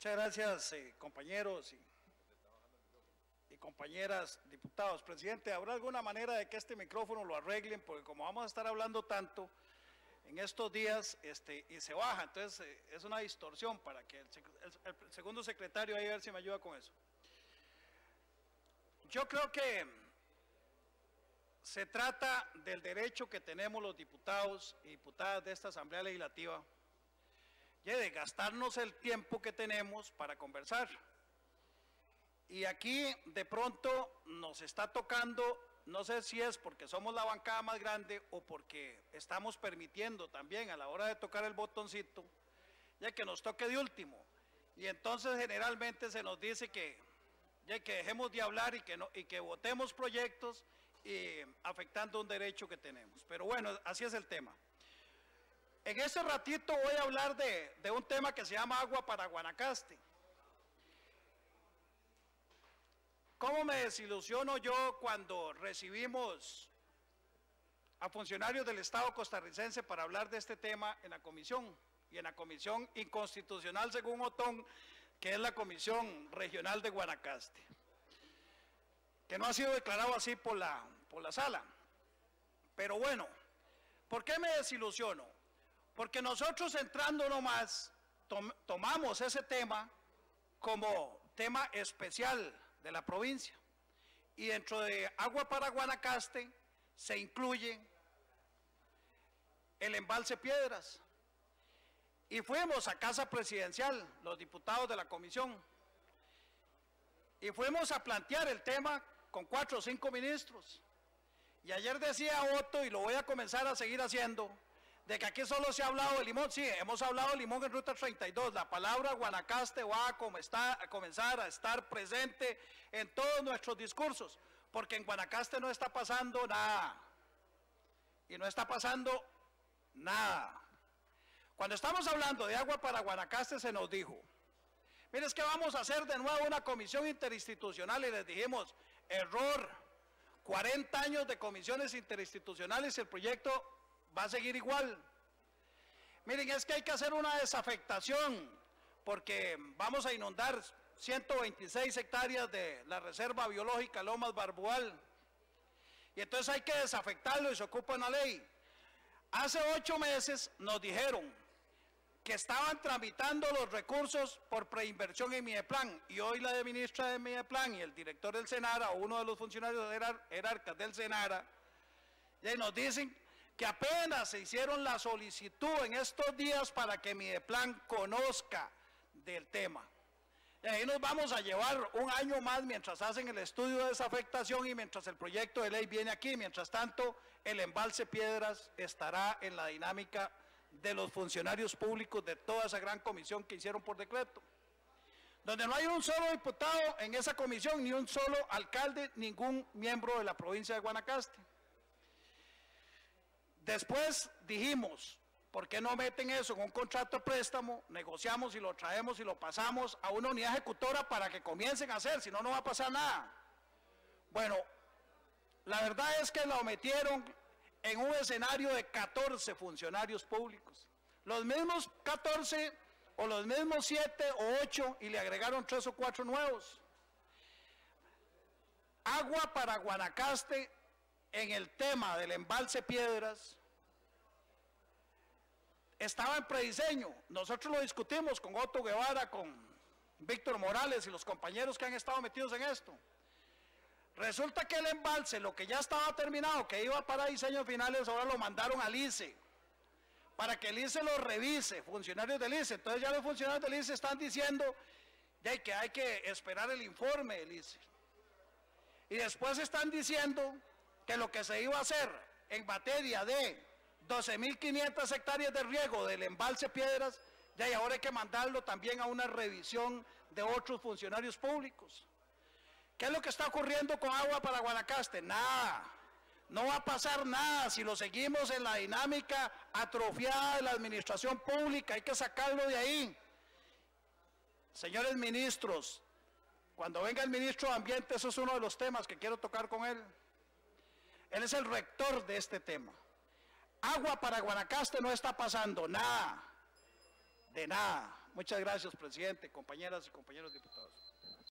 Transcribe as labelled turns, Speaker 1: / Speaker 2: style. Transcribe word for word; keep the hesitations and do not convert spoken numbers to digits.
Speaker 1: Muchas gracias, eh, compañeros y, y compañeras diputados. Presidente, ¿habrá alguna manera de que este micrófono lo arreglen? Porque como vamos a estar hablando tanto en estos días este, y se baja, entonces eh, es una distorsión para que el, el, el segundo secretario ahí a ver si me ayuda con eso. Yo creo que se trata del derecho que tenemos los diputados y diputadas de esta Asamblea Legislativa y de gastarnos el tiempo que tenemos para conversar. Y aquí de pronto nos está tocando, no sé si es porque somos la bancada más grande o porque estamos permitiendo también a la hora de tocar el botoncito, ya que nos toque de último. Y entonces generalmente se nos dice que, ya que dejemos de hablar y que, no, y que votemos proyectos y afectando un derecho que tenemos. Pero bueno, así es el tema. En ese ratito voy a hablar de, de un tema que se llama agua para Guanacaste. ¿Cómo me desilusiono yo cuando recibimos a funcionarios del Estado costarricense para hablar de este tema en la comisión? Y en la comisión inconstitucional, según Otón, que es la Comisión Regional de Guanacaste, que no ha sido declarado así por la, por la sala. Pero bueno, ¿por qué me desilusiono? Porque nosotros entrando nomás, tom, tomamos ese tema como tema especial de la provincia. Y dentro de Agua para Guanacaste se incluye el embalse Piedras. Y fuimos a Casa Presidencial, los diputados de la comisión, y fuimos a plantear el tema con cuatro o cinco ministros. Y ayer decía Otto, y lo voy a comenzar a seguir haciendo, de que aquí solo se ha hablado de limón. Sí, hemos hablado de limón en Ruta treinta y dos. La palabra Guanacaste va a, como está, a comenzar a estar presente en todos nuestros discursos, porque en Guanacaste no está pasando nada. Y no está pasando nada. Cuando estamos hablando de agua para Guanacaste se nos dijo, mire, es que vamos a hacer de nuevo una comisión interinstitucional, y les dijimos, error, cuarenta años de comisiones interinstitucionales y el proyecto va a seguir igual. Miren, es que hay que hacer una desafectación porque vamos a inundar ciento veintiséis hectáreas de la Reserva Biológica Lomas Barbual y entonces hay que desafectarlo y se ocupa una ley. Hace ocho meses nos dijeron que estaban tramitando los recursos por preinversión en Mideplan, y hoy la de ministra de Mideplan y el director del Senara, o uno de los funcionarios jerarcas del Senara, y nos dicen que apenas se hicieron la solicitud en estos días para que Mideplan conozca del tema. Y ahí nos vamos a llevar un año más mientras hacen el estudio de desafectación y mientras el proyecto de ley viene aquí. Mientras tanto, el embalse Piedras estará en la dinámica de los funcionarios públicos de toda esa gran comisión que hicieron por decreto, donde no hay un solo diputado en esa comisión, ni un solo alcalde, ningún miembro de la provincia de Guanacaste. Después dijimos, ¿por qué no meten eso en un contrato de préstamo? Negociamos y lo traemos y lo pasamos a una unidad ejecutora para que comiencen a hacer, si no, no va a pasar nada. Bueno, la verdad es que lo metieron en un escenario de catorce funcionarios públicos. Los mismos catorce o los mismos siete o ocho y le agregaron tres o cuatro nuevos. Agua para Guanacaste en el tema del embalse Piedras estaba en prediseño. Nosotros lo discutimos con Otto Guevara, con Víctor Morales y los compañeros que han estado metidos en esto. Resulta que el embalse, lo que ya estaba terminado, que iba para diseños finales, ahora lo mandaron al I C E, para que el I C E lo revise, funcionarios del I C E. Entonces ya los funcionarios del I C E están diciendo ya que hay que esperar el informe del I C E. Y después están diciendo que lo que se iba a hacer en materia de doce mil quinientas hectáreas de riego del embalse Piedras, ya y ahora hay que mandarlo también a una revisión de otros funcionarios públicos. ¿Qué es lo que está ocurriendo con agua para Guanacaste? Nada, no va a pasar nada si lo seguimos en la dinámica atrofiada de la administración pública, hay que sacarlo de ahí. Señores ministros, cuando venga el ministro de Ambiente, eso es uno de los temas que quiero tocar con él. Él es el rector de este tema. Agua para Guanacaste no está pasando nada, de nada. Muchas gracias, presidente, compañeras y compañeros diputados.